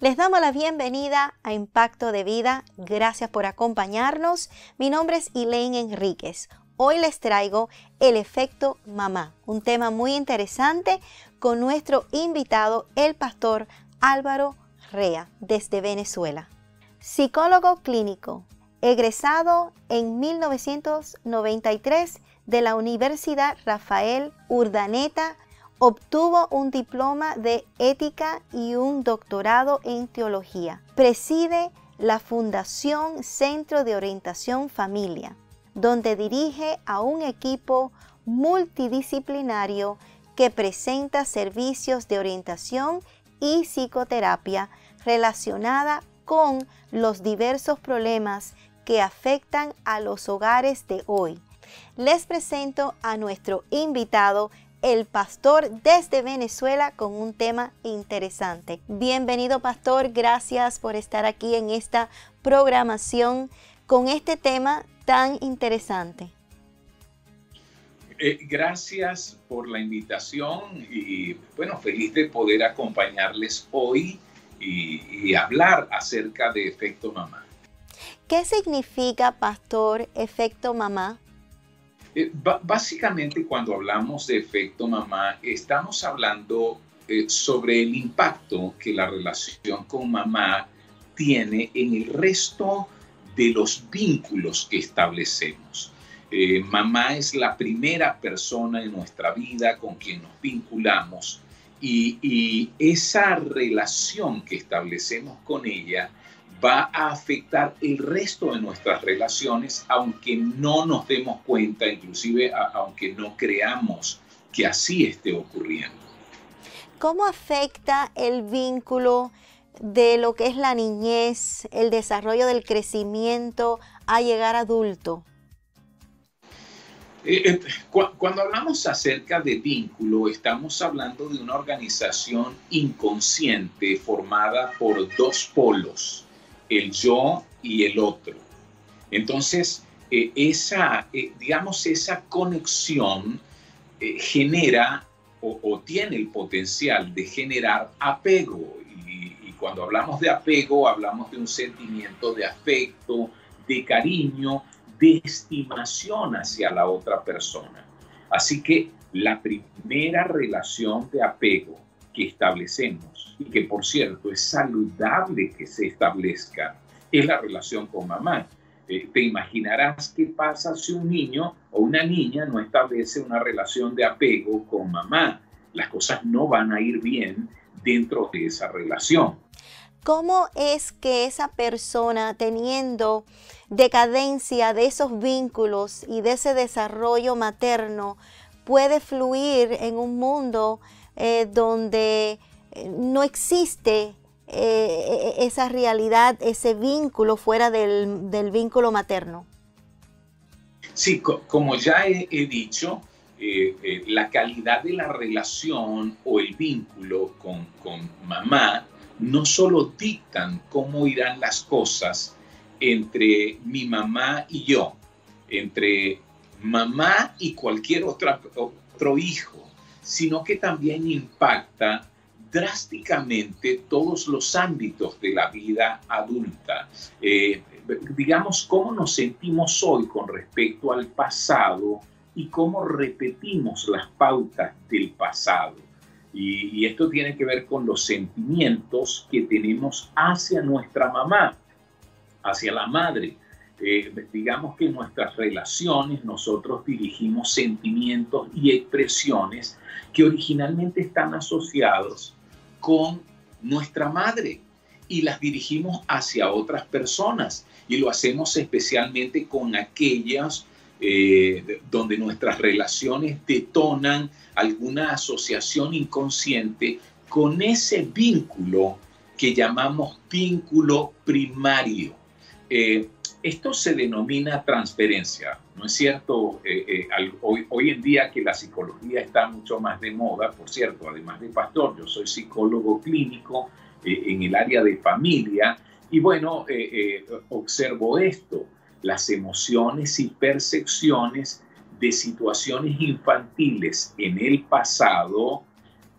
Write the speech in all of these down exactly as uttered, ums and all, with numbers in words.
Les damos la bienvenida a Impacto de Vida. Gracias por acompañarnos. Mi nombre es Elaine Enríquez. Hoy les traigo el efecto mamá, un tema muy interesante con nuestro invitado, el pastor Álvaro Rea, desde Venezuela. Psicólogo clínico, egresado en mil novecientos noventa y tres de la Universidad Rafael Urdaneta, obtuvo un diploma de ética y un doctorado en teología. Preside la Fundación Centro de Orientación Familia, donde dirige a un equipo multidisciplinario que presenta servicios de orientación y psicoterapia relacionada con los diversos problemas que afectan a los hogares de hoy. Les presento a nuestro invitado, el pastor desde Venezuela, con un tema interesante. Bienvenido, pastor. Gracias por estar aquí en esta programación con este tema tan interesante. Eh, gracias por la invitación y bueno, feliz de poder acompañarles hoy y, y hablar acerca de efecto mamá. ¿Qué significa, pastor, efecto mamá? Eh, básicamente, cuando hablamos de efecto mamá, estamos hablando eh, sobre el impacto que la relación con mamá tiene en el resto de los vínculos que establecemos. Eh, mamá es la primera persona en nuestra vida con quien nos vinculamos y, y esa relación que establecemos con ella va a afectar el resto de nuestras relaciones, aunque no nos demos cuenta, inclusive a, aunque no creamos que así esté ocurriendo. ¿Cómo afecta el vínculo de lo que es la niñez, el desarrollo del crecimiento a llegar adulto? Eh, eh, cu cuando hablamos acerca de vínculo, estamos hablando de una organización inconsciente formada por dos polos, el yo y el otro. Entonces, eh, esa, eh, digamos, esa conexión eh, genera o, o tiene el potencial de generar apego. Y, y cuando hablamos de apego, hablamos de un sentimiento de afecto, de cariño, de estimación hacia la otra persona. Así que la primera relación de apego que establecemos, y que por cierto es saludable que se establezca, es la relación con mamá. Eh, te imaginarás qué pasa si un niño o una niña no establece una relación de apego con mamá. Las cosas no van a ir bien dentro de esa relación. ¿Cómo es que esa persona, teniendo decadencia de esos vínculos y de ese desarrollo materno, puede fluir en un mundo eh, donde no existe eh, esa realidad, ese vínculo fuera del, del vínculo materno? Sí, co como ya he, he dicho, eh, eh, la calidad de la relación o el vínculo con, con mamá no solo dictan cómo irán las cosas entre mi mamá y yo, entre mamá y cualquier otra, otro hijo, sino que también impacta drásticamente todos los ámbitos de la vida adulta. Eh, digamos, cómo nos sentimos hoy con respecto al pasado y cómo repetimos las pautas del pasado. Y, y esto tiene que ver con los sentimientos que tenemos hacia nuestra mamá, hacia la madre. Eh, digamos que en nuestras relaciones nosotros dirigimos sentimientos y expresiones que originalmente están asociados con nuestra madre y las dirigimos hacia otras personas y lo hacemos especialmente con aquellas eh, donde nuestras relaciones detonan alguna asociación inconsciente con ese vínculo que llamamos vínculo primario. Eh, esto se denomina transferencia, ¿no es cierto? Eh, eh, al, hoy, hoy en día que la psicología está mucho más de moda, por cierto, además de pastor, yo soy psicólogo clínico eh, en el área de familia y bueno, eh, eh, observo esto, las emociones y percepciones de situaciones infantiles en el pasado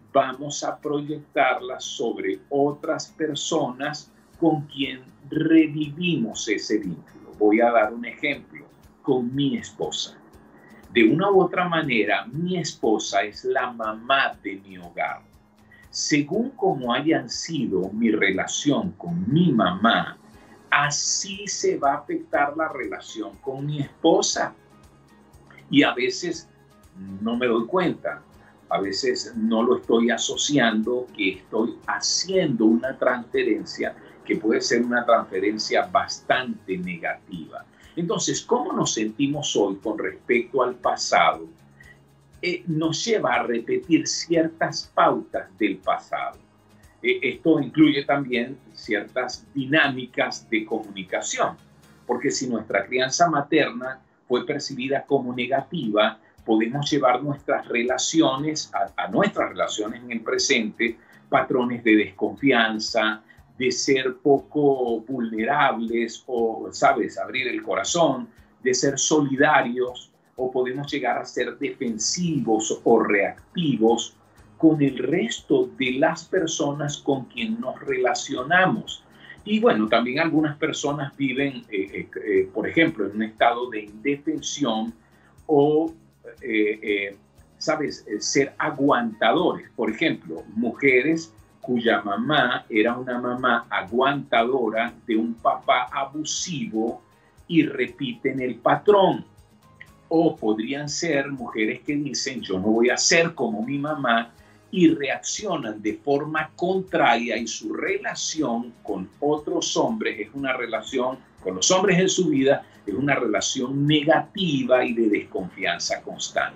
vamos a proyectarla sobre otras personas con quien revivimos ese vínculo. Voy a dar un ejemplo con mi esposa. De una u otra manera, mi esposa es la mamá de mi hogar. Según como hayan sido mi relación con mi mamá, así se va a afectar la relación con mi esposa. Y a veces no me doy cuenta, a veces no lo estoy asociando, que estoy haciendo una transferencia que puede ser una transferencia bastante negativa. Entonces, ¿cómo nos sentimos hoy con respecto al pasado? Eh, nos lleva a repetir ciertas pautas del pasado. Eh, esto incluye también ciertas dinámicas de comunicación, porque si nuestra crianza materna fue percibida como negativa, podemos llevar nuestras relaciones, a, a nuestras relaciones en el presente, patrones de desconfianza, de ser poco vulnerables o, ¿sabes?, abrir el corazón, de ser solidarios, o podemos llegar a ser defensivos o reactivos con el resto de las personas con quien nos relacionamos. Y bueno, también algunas personas viven, eh, eh, eh, por ejemplo, en un estado de indefensión o, eh, eh, ¿sabes?, ser aguantadores. Por ejemplo, mujeres cuya mamá era una mamá aguantadora de un papá abusivo y repiten el patrón. O podrían ser mujeres que dicen, yo no voy a ser como mi mamá, y reaccionan de forma contraria, y su relación con otros hombres es una relación, con los hombres en su vida, es una relación negativa y de desconfianza constante.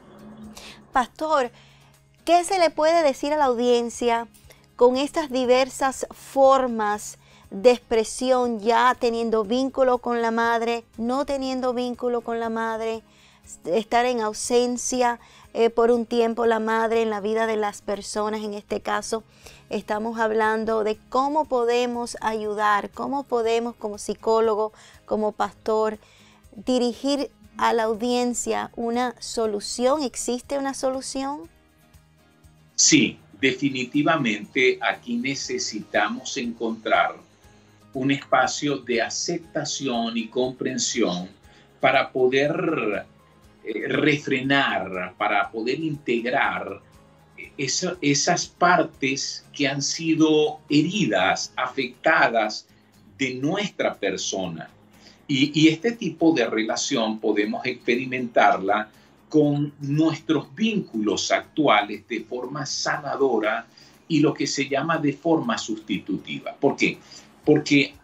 Pastor, ¿qué se le puede decir a la audiencia con estas diversas formas de expresión, ya teniendo vínculo con la madre, no teniendo vínculo con la madre, estar en ausencia eh, por un tiempo la madre en la vida de las personas? En este caso estamos hablando de cómo podemos ayudar, cómo podemos como psicólogo, como pastor, dirigir a la audiencia una solución. ¿Existe una solución? Sí, definitivamente aquí necesitamos encontrar un espacio de aceptación y comprensión para poder eh, refrenar, para poder integrar esa, esas partes que han sido heridas, afectadas de nuestra persona. Y, y este tipo de relación podemos experimentarla con nuestros vínculos actuales de forma sanadora y lo que se llama de forma sustitutiva. ¿Por qué? Porque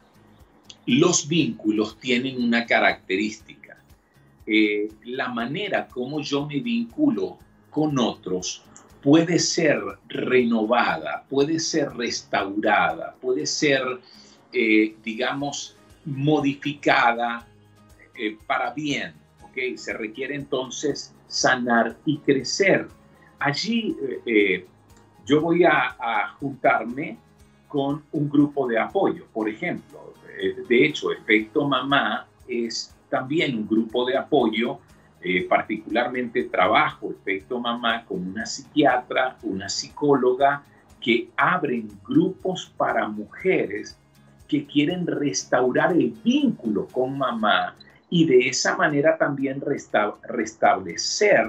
los vínculos tienen una característica. Eh, la manera como yo me vinculo con otros puede ser renovada, puede ser restaurada, puede ser, eh, digamos, modificada eh, para bien. ¿Okay? Se requiere entonces sanar y crecer. Allí eh, eh, yo voy a, a juntarme con un grupo de apoyo. Por ejemplo, eh, de hecho, Efecto Mamá es también un grupo de apoyo, eh, particularmente trabajo Efecto Mamá con una psiquiatra, una psicóloga, que abren grupos para mujeres que quieren restaurar el vínculo con mamá y de esa manera también resta restablecer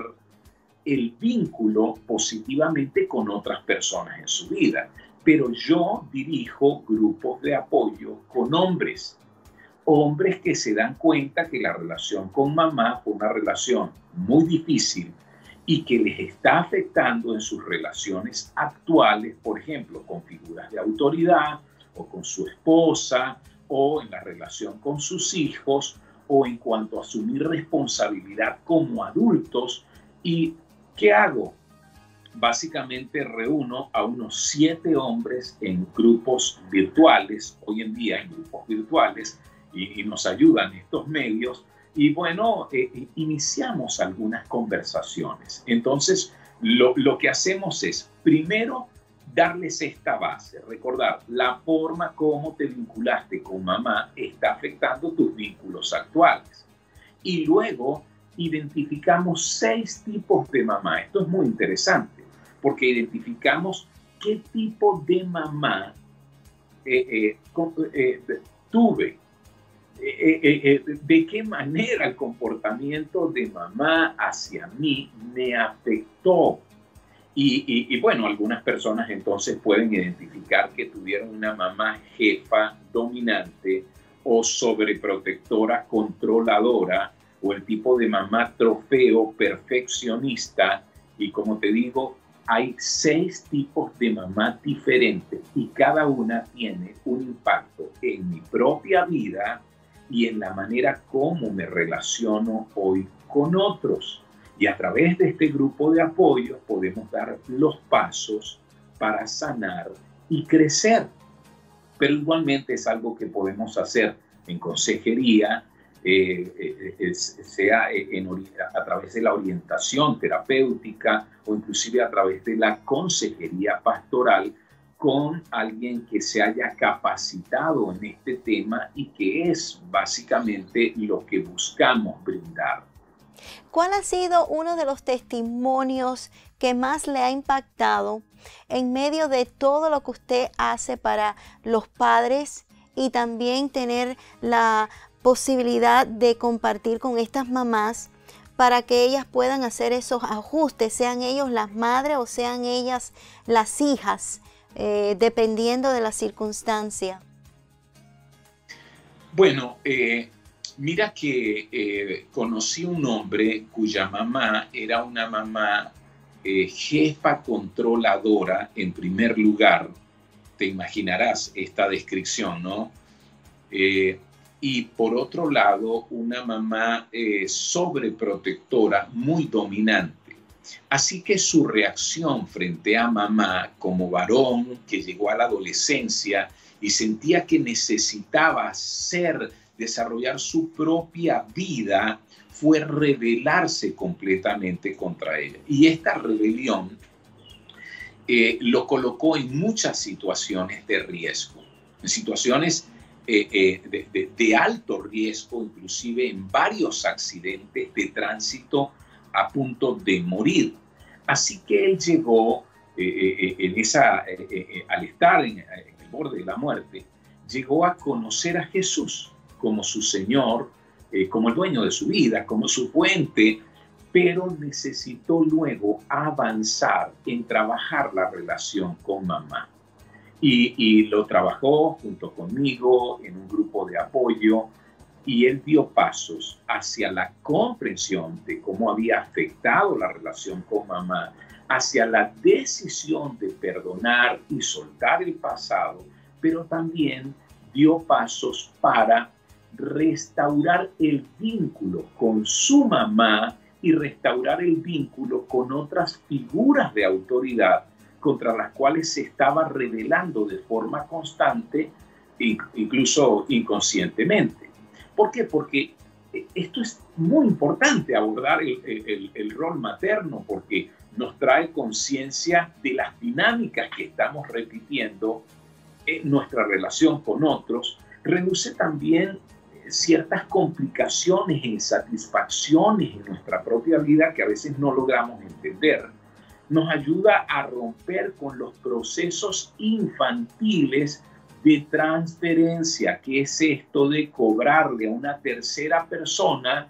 el vínculo positivamente con otras personas en su vida. Pero yo dirijo grupos de apoyo con hombres, hombres que se dan cuenta que la relación con mamá fue una relación muy difícil y que les está afectando en sus relaciones actuales, por ejemplo, con figuras de autoridad o con su esposa o en la relación con sus hijos o en cuanto a asumir responsabilidad como adultos. ¿Y qué hago? Básicamente reúno a unos siete hombres en grupos virtuales, hoy en día en grupos virtuales, y, y nos ayudan estos medios. Y bueno, eh, iniciamos algunas conversaciones. Entonces, lo, lo que hacemos es, primero, darles esta base, recordar la forma como te vinculaste con mamá está afectando tus vínculos actuales. Y luego identificamos seis tipos de mamá. Esto es muy interesante, porque identificamos qué tipo de mamá eh, eh, eh, tuve, eh, eh, eh, de qué manera el comportamiento de mamá hacia mí me afectó. Y, y, y bueno, algunas personas entonces pueden identificar que tuvieron una mamá jefa, dominante o sobreprotectora, controladora, o el tipo de mamá trofeo, perfeccionista. Y como te digo, hay seis tipos de mamá diferentes y cada una tiene un impacto en mi propia vida y en la manera como me relaciono hoy con otros. Y a través de este grupo de apoyo podemos dar los pasos para sanar y crecer. Pero igualmente es algo que podemos hacer en consejería, eh, eh, eh, sea en, a través de la orientación terapéutica o inclusive a través de la consejería pastoral con alguien que se haya capacitado en este tema y que es básicamente lo que buscamos brindar. ¿Cuál ha sido uno de los testimonios que más le ha impactado en medio de todo lo que usted hace para los padres y también tener la posibilidad de compartir con estas mamás para que ellas puedan hacer esos ajustes, sean ellos las madres o sean ellas las hijas, eh, dependiendo de la circunstancia? Bueno, eh, mira que eh, conocí un hombre cuya mamá era una mamá eh, jefa controladora en primer lugar. Te imaginarás esta descripción, ¿no? Eh, y por otro lado, una mamá eh, sobreprotectora, muy dominante. Así que su reacción frente a mamá como varón que llegó a la adolescencia y sentía que necesitaba ser, desarrollar su propia vida, fue rebelarse completamente contra ella. Y esta rebelión eh, lo colocó en muchas situaciones de riesgo, en situaciones eh, eh, de, de, de alto riesgo, inclusive en varios accidentes de tránsito a punto de morir. Así que él llegó, eh, eh, en esa, eh, eh, al estar en, en el borde de la muerte, llegó a conocer a Jesús como su Señor, eh, como el dueño de su vida, como su fuente, pero necesitó luego avanzar en trabajar la relación con mamá. Y, y lo trabajó junto conmigo en un grupo de apoyo y él dio pasos hacia la comprensión de cómo había afectado la relación con mamá, hacia la decisión de perdonar y soltar el pasado, pero también dio pasos para restaurar el vínculo con su mamá y restaurar el vínculo con otras figuras de autoridad contra las cuales se estaba rebelando de forma constante, incluso inconscientemente. ¿Por qué? Porque esto es muy importante, abordar el, el, el rol materno, porque nos trae conciencia de las dinámicas que estamos repitiendo en nuestra relación con otros, reduce también ciertas complicaciones e insatisfacciones en nuestra propia vida que a veces no logramos entender. Nos ayuda a romper con los procesos infantiles de transferencia, que es esto de cobrarle a una tercera persona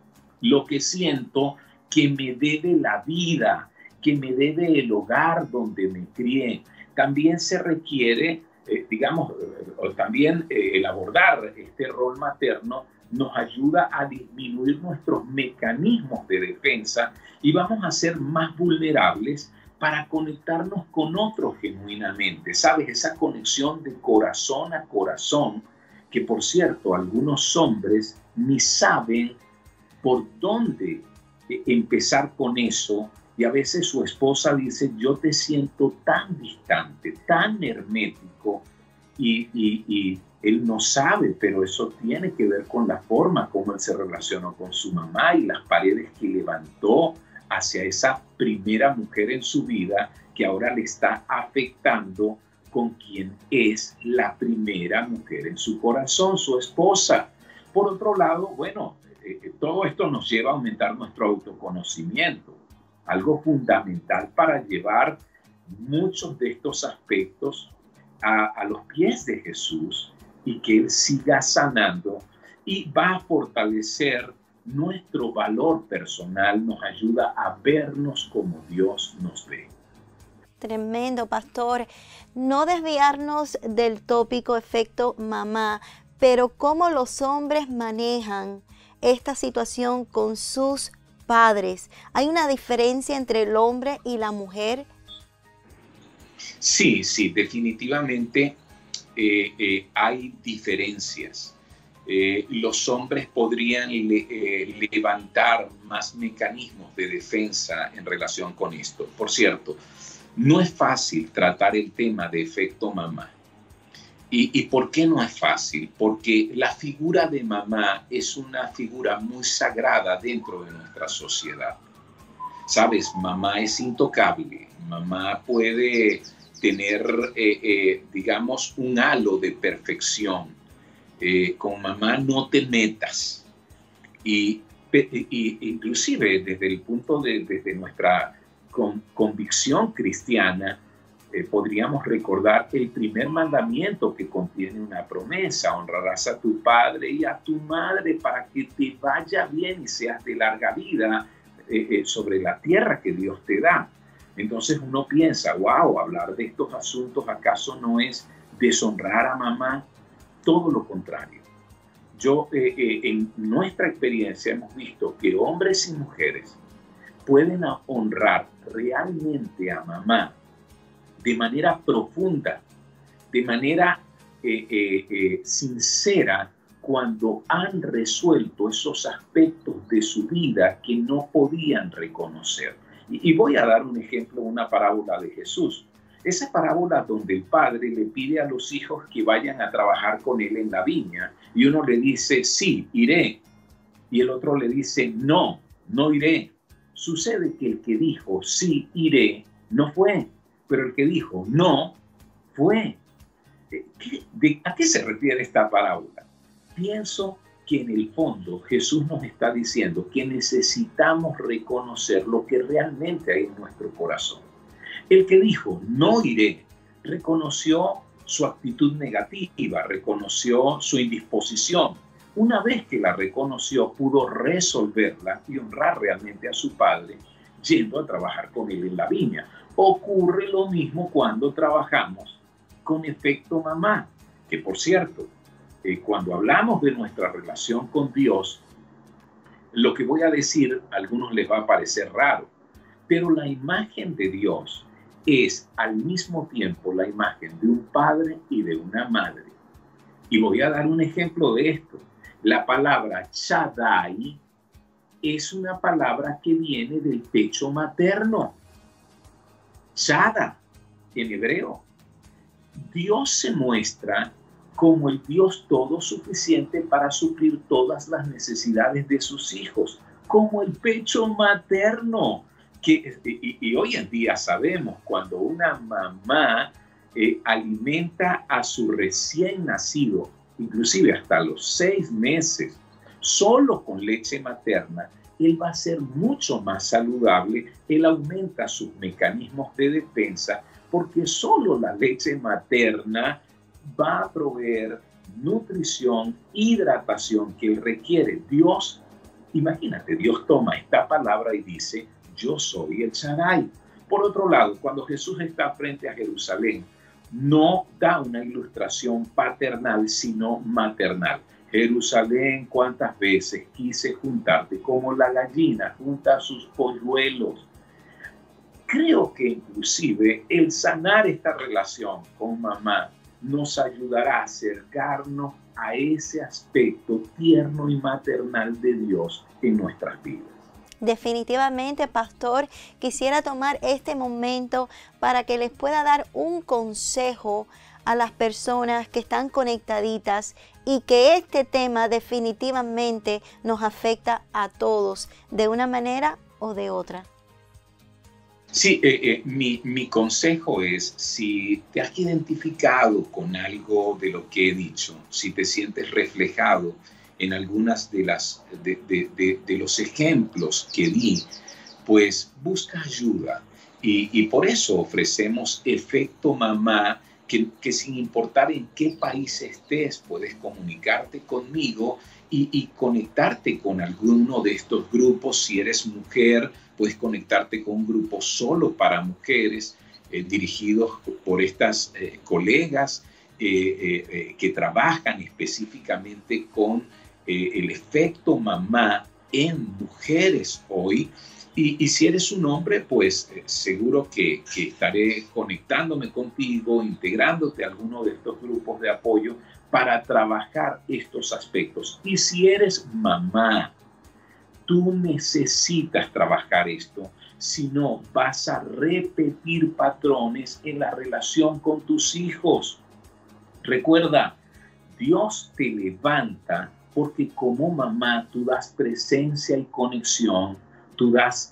lo que siento que me debe la vida, que me debe el hogar donde me crié. También se requiere, eh, digamos, eh, también eh, el abordar este rol materno nos ayuda a disminuir nuestros mecanismos de defensa y vamos a ser más vulnerables para conectarnos con otros genuinamente. ¿Sabes? Esa conexión de corazón a corazón, que por cierto, algunos hombres ni saben por dónde empezar con eso, y a veces su esposa dice: yo te siento tan distante, tan hermético, y, y, y él no sabe, pero eso tiene que ver con la forma como él se relacionó con su mamá y las paredes que levantó hacia esa primera mujer en su vida, que ahora le está afectando con quien es la primera mujer en su corazón, su esposa. Por otro lado, bueno, eh, todo esto nos lleva a aumentar nuestro autoconocimiento. algo fundamental para llevar muchos de estos aspectos a, a los pies de Jesús y que Él siga sanando y va a fortalecer nuestro valor personal, nos ayuda a vernos como Dios nos ve. Tremendo, pastor. No desviarnos del tópico efecto mamá, pero cómo los hombres manejan esta situación con sus padres. ¿Hay una diferencia entre el hombre y la mujer? Sí, sí, definitivamente eh, eh, hay diferencias. Eh, los hombres podrían le, eh, levantar más mecanismos de defensa en relación con esto. Por cierto, no es fácil tratar el tema de efecto mamá. ¿Y, y por qué no es fácil? Porque la figura de mamá es una figura muy sagrada dentro de nuestra sociedad. Sabes, mamá es intocable. Mamá puede tener, eh, eh, digamos, un halo de perfección. Eh, con mamá no te metas. Y, y inclusive desde el punto de desde nuestra con, convicción cristiana, eh, podríamos recordar el primer mandamiento que contiene una promesa: honrarás a tu padre y a tu madre para que te vaya bien y seas de larga vida eh, eh, sobre la tierra que Dios te da. Entonces uno piensa, wow, hablar de estos asuntos, ¿acaso no es deshonrar a mamá? Todo lo contrario. Yo, eh, eh, en nuestra experiencia hemos visto que hombres y mujeres pueden honrar realmente a mamá de manera profunda, de manera eh, eh, eh, sincera, cuando han resuelto esos aspectos de su vida que no podían reconocer. Y, y voy a dar un ejemplo, una parábola de Jesús. Esa parábola donde el padre le pide a los hijos que vayan a trabajar con él en la viña y uno le dice, sí, iré. Y el otro le dice, no, no iré. Sucede que el que dijo, sí, iré, no fue. Pero el que dijo, no, fue. ¿Qué, de, ¿A qué se refiere esta parábola? Pienso que en el fondo Jesús nos está diciendo que necesitamos reconocer lo que realmente hay en nuestro corazón. El que dijo, no iré, reconoció su actitud negativa, reconoció su indisposición. Una vez que la reconoció, pudo resolverla y honrar realmente a su padre, yendo a trabajar con él en la viña. Ocurre lo mismo cuando trabajamos con efecto mamá, que por cierto, eh, cuando hablamos de nuestra relación con Dios, lo que voy a decir a algunos les va a parecer raro, pero la imagen de Dios es al mismo tiempo la imagen de un padre y de una madre. Y voy a dar un ejemplo de esto. La palabra Shaddai es una palabra que viene del pecho materno. Shada, en hebreo. Dios se muestra como el Dios todo suficiente para suplir todas las necesidades de sus hijos, como el pecho materno. Que, y, y hoy en día sabemos, cuando una mamá eh, alimenta a su recién nacido, inclusive hasta los seis meses, solo con leche materna, él va a ser mucho más saludable, él aumenta sus mecanismos de defensa, porque solo la leche materna va a proveer nutrición, hidratación que él requiere. Dios, imagínate, Dios toma esta palabra y dice, yo soy el Shaddai. Por otro lado, cuando Jesús está frente a Jerusalén, no da una ilustración paternal, sino maternal. Jerusalén, ¿cuántas veces quise juntarte como la gallina junta a sus polluelos? Creo que inclusive el sanar esta relación con mamá nos ayudará a acercarnos a ese aspecto tierno y maternal de Dios en nuestras vidas. Definitivamente, pastor, quisiera tomar este momento para que les pueda dar un consejo a las personas que están conectaditas y que este tema definitivamente nos afecta a todos de una manera o de otra. Sí, eh, eh, mi, mi consejo es, si te has identificado con algo de lo que he dicho, si te sientes reflejado en algunas de, las, de, de, de, de los ejemplos que di, pues busca ayuda. Y, y por eso ofrecemos Efecto Mamá, que, que sin importar en qué país estés, puedes comunicarte conmigo y, y conectarte con alguno de estos grupos. Si eres mujer, puedes conectarte con un grupo solo para mujeres, eh, dirigidos por estas eh, colegas eh, eh, eh, que trabajan específicamente con eh, el efecto mamá en mujeres hoy. Y, y si eres un hombre, pues eh, seguro que, que estaré conectándome contigo, integrándote a alguno de estos grupos de apoyo para trabajar estos aspectos. Y si eres mamá, tú necesitas trabajar esto, si no vas a repetir patrones en la relación con tus hijos. Recuerda, Dios te levanta porque como mamá tú das presencia y conexión, tú das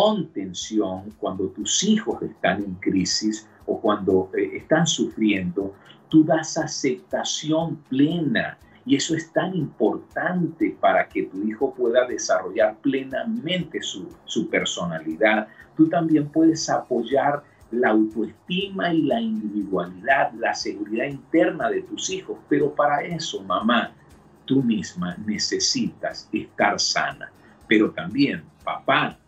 contención cuando tus hijos están en crisis o cuando eh, están sufriendo, tú das aceptación plena. Y eso es tan importante para que tu hijo pueda desarrollar plenamente su, su personalidad. Tú también puedes apoyar la autoestima y la individualidad, la seguridad interna de tus hijos. Pero para eso, mamá, tú misma necesitas estar sana. Pero también, papá,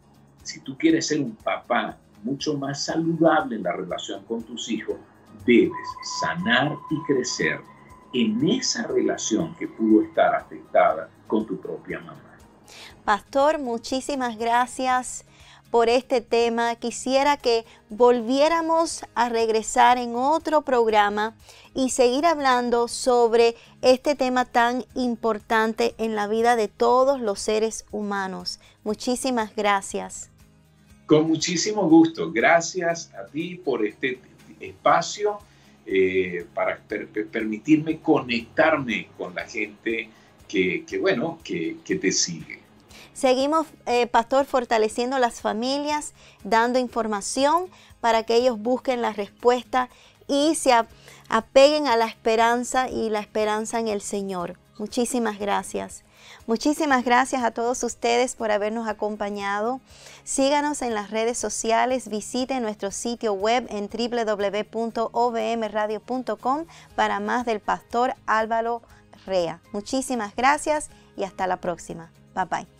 si tú quieres ser un papá mucho más saludable en la relación con tus hijos, debes sanar y crecer en esa relación que pudo estar afectada con tu propia mamá. Pastor, muchísimas gracias por este tema. Quisiera que volviéramos a regresar en otro programa y seguir hablando sobre este tema tan importante en la vida de todos los seres humanos. Muchísimas gracias. Con muchísimo gusto. Gracias a ti por este espacio. Eh, para per, per, permitirme conectarme con la gente que, que bueno, que, que te sigue. Seguimos, eh, Pastor, fortaleciendo las familias, dando información para que ellos busquen la respuesta y se apeguen a la esperanza y la esperanza en el Señor. Muchísimas gracias. Muchísimas gracias a todos ustedes por habernos acompañado. Síganos en las redes sociales, visiten nuestro sitio web en doble u doble u doble u punto o v m radio punto com para más del Pastor Álvaro Rea. Muchísimas gracias y hasta la próxima. Bye bye.